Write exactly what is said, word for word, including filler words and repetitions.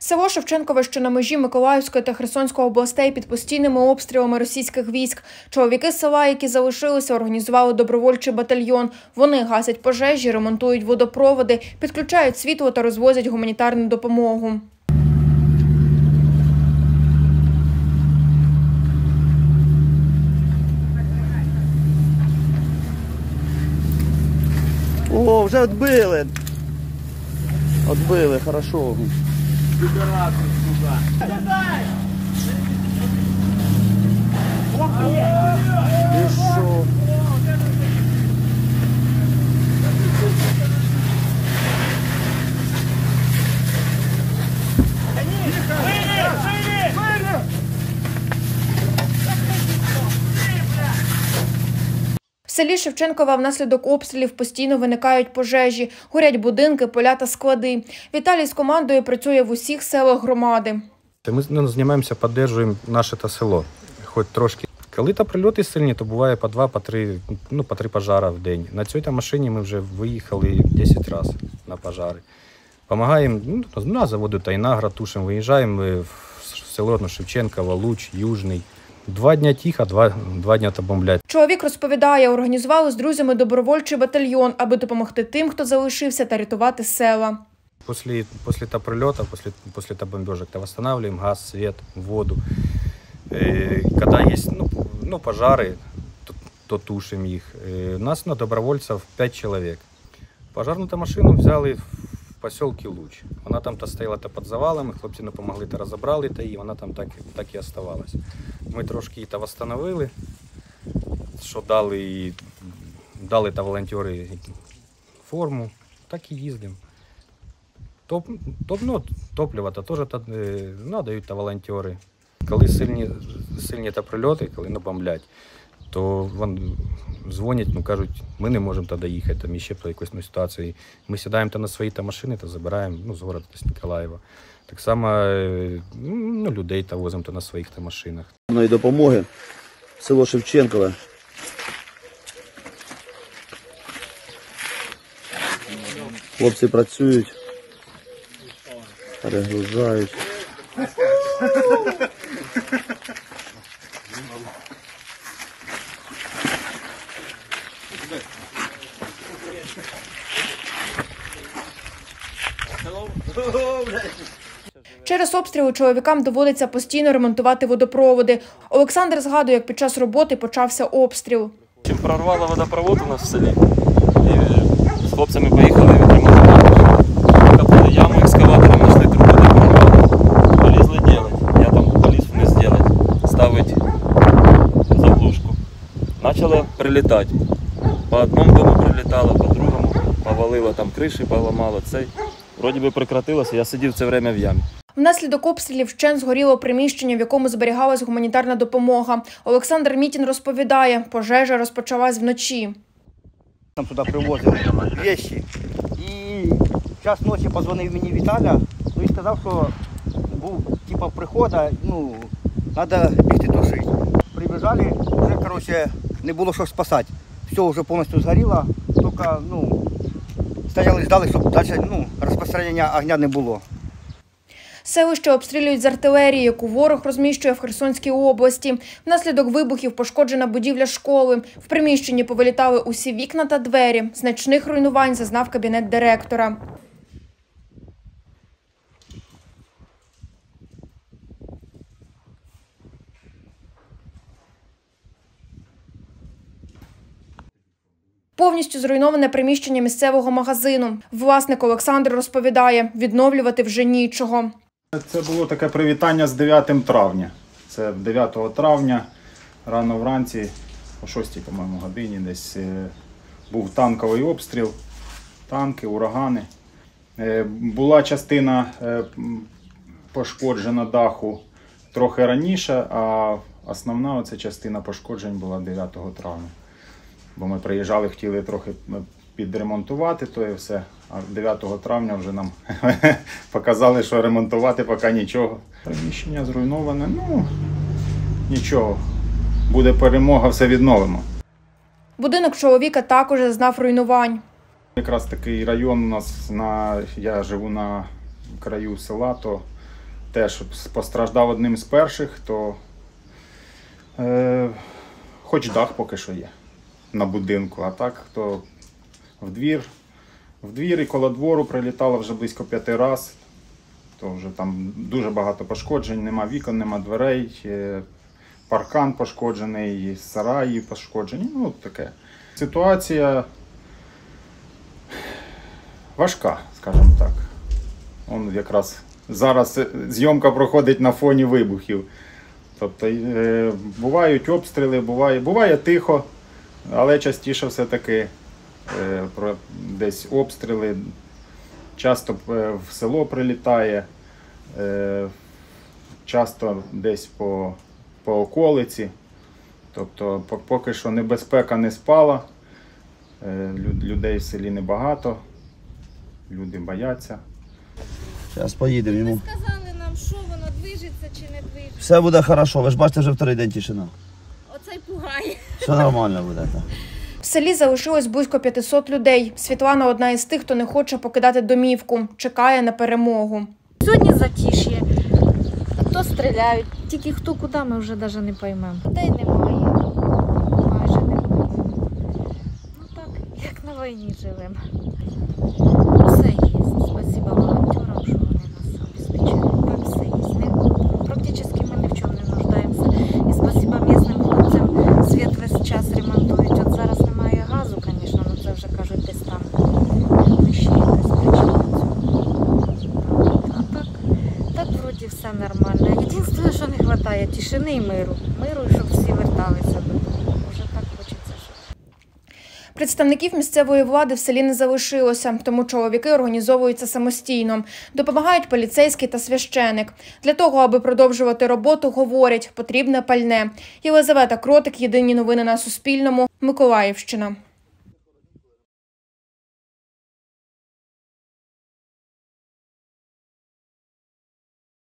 Село Шевченкове, що на межі Миколаївської та Херсонської областей під постійними обстрілами російських військ. Чоловіки з села, які залишилися, організували добровольчий батальйон. Вони гасять пожежі, ремонтують водопроводи, підключають світло та розвозять гуманітарну допомогу. О, вже відбили. Відбили, хорошо. Вибирати сюди. І що? В селі Шевченкове внаслідок обстрілів постійно виникають пожежі, горять будинки, поля та склади. Віталій з командою працює в усіх селах громади. Ми ну, займаємося, підтримуємо наше та село, хоч трошки. Коли та прильоти сильні, то буває по два, по три, ну, по три пожари в день. На цій машині ми вже виїхали десять разів на пожари. Помагаємо, ну, на заводу Тайнагра тушимо, виїжджаємо в село Шевченково, Луч, Южний. Два дня тихо, два, два дня та бомблять. Чоловік розповідає, організували з друзями добровольчий батальйон, аби допомогти тим, хто залишився, та рятувати села. После, после того прилета, после, после того бомбежек, то восстанавливаем газ, свет, воду. Э, когда есть ну, ну, пожары, то, то тушим их. Э, у нас ну, добровольцев пять человек. Пожарну машину взяли в поселке Луч. Вона там -то стояла -то під завалами, хлопці не допомогли, то розібрали, та і вона там так, так і оставалась. Ми трошки її восстановили, що дали, дали та волонтери форму, так і їздимо. Топ, топ, ну, топливо то теж надають та волонтери. Коли сильні, сильні та прильоти, коли не бомблять, то вони дзвонять, ну, кажуть, ми не можемо тоді їхати, там ще по якоїсь ну, ситуації. Ми сідаємо та на свої та машини та забираємо ну, з города, з Ніколаєва. Так само ну, людей та возимо та на своїх та машинах. Допомоги. Село Шевченкове. Хлопці працюють, перегружають. Через обстріли чоловікам доводиться постійно ремонтувати водопроводи. Олександр згадує, як під час роботи почався обстріл. Чим прорвало водопровод у нас в селі, і з хлопцями поїхали відремонтувати. Копали яму екскаватором, знайшли трубу, де прорвало. Полізли робити. Я там поліз вниз робити, ставити заглушку. Почало прилітати. По одному дому прилітало, по другому повалило, там криші поламало. Цей. Вроді би прекратилося, я сидів це время в ямі. Внаслідок обстрілів вщент згоріло приміщення, в якому зберігалась гуманітарна допомога. Олександр Мітін розповідає, пожежа розпочалась вночі. Нам сюди привозили речі. І в час ночі подзвонив мені Віталя, і сказав, що був типу приходу, ну, треба бігти тушити. Прибіжали, вже, коротше, не було що спасати. Все вже повністю згоріло, тільки, ну, стояли, ждали, щоб далі, ну, розпосереднення огня не було. Селище обстрілюють з артилерії, яку ворог розміщує в Херсонській області. Внаслідок вибухів пошкоджена будівля школи. В приміщенні повилітали усі вікна та двері. Значних руйнувань зазнав кабінет директора. Повністю зруйноване приміщення місцевого магазину. Власник Олександр розповідає, відновлювати вже нічого. Це було таке привітання з дев'ятим травня. Це дев'ятого травня, рано вранці, о шостій, по-моєму, годині десь був танковий обстріл, танки, урагани. Була частина пошкоджена даху трохи раніше, а основна оця частина пошкоджень була дев'ятого травня. Бо ми приїжджали, хотіли трохи підремонтувати, то і все. А дев'ятого травня вже нам показали, що ремонтувати поки нічого. Приміщення зруйноване, ну нічого. Буде перемога, все відновимо. Будинок чоловіка також зазнав руйнувань. Якраз такий район у нас, на, я живу на краю села, то теж постраждав одним з перших, то е, хоч дах поки що є на будинку, а так то в двір. В двір і коло двору прилітало вже близько п'яти разів, то вже там дуже багато пошкоджень, нема вікон, нема дверей, паркан пошкоджений, сараї пошкоджені, ну таке. Ситуація важка, скажімо так. Он якраз зараз зйомка проходить на фоні вибухів. Тобто е, бувають обстріли, буває, буває тихо, але частіше все-таки е, про, десь обстріли, часто е, в село прилітає, е, часто десь по, по околиці. Тобто поки що небезпека не спала, е, людей в селі небагато, люди бояться. Зараз поїдемо Ви йому. сказали нам, що воно движеться чи не движеться. Все буде хорошо, ви ж бачите, вже вторий день тишина. Оцей пугає. Все нормально буде. Так. В селі залишилось близько п'ятисот людей. Світлана – одна із тих, хто не хоче покидати домівку, чекає на перемогу. Сьогодні затиш'я. То стріляють. Тільки хто куди, ми вже навіть не поймемо. Та й немає. Майже немає. Ну так, як на війні живемо. Все є. Спасибо волонтерам, що вони нас обезпечують. Так все є. Ми, практично ми ні в чому не нуждаємося. І спасибо місцевим хлопцям. Світ весь час ремонтують. От зараз немає газу, звісно, але це вже кажуть десь там. Ну ще якась причина цього. А так, так вроді все нормально. Єдине, що не вистачає тишини і миру. Миру, і щоб всі верталися додому. Вже так хочеться, щоб. Представників місцевої влади в селі не залишилося, тому чоловіки організовуються самостійно. Допомагають поліцейський та священик. Для того, аби продовжувати роботу, говорять, потрібне пальне. Єлизавета Кротик, єдині новини на Суспільному, Миколаївщина.